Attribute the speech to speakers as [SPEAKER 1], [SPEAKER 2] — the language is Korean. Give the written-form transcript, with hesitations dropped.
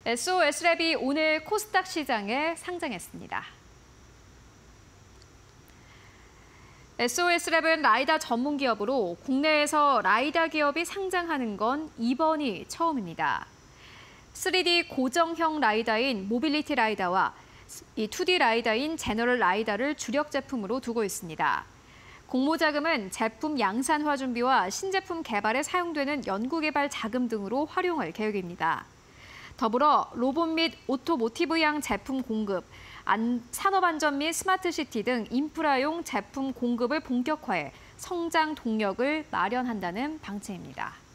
[SPEAKER 1] SOS랩이 오늘 코스닥 시장에 상장했습니다. SOS랩은 라이다 전문 기업으로 국내에서 라이다 기업이 상장하는 건 이번이 처음입니다. 3D 고정형 라이다인 모빌리티 라이다와 2D 라이다인 제너럴 라이다를 주력 제품으로 두고 있습니다. 공모자금은 제품 양산화 준비와 신제품 개발에 사용되는 연구개발 자금 등으로 활용할 계획입니다. 더불어 로봇 및 오토모티브형 제품 공급, 산업안전 및 스마트시티 등 인프라용 제품 공급을 본격화해 성장 동력을 마련한다는 방침입니다.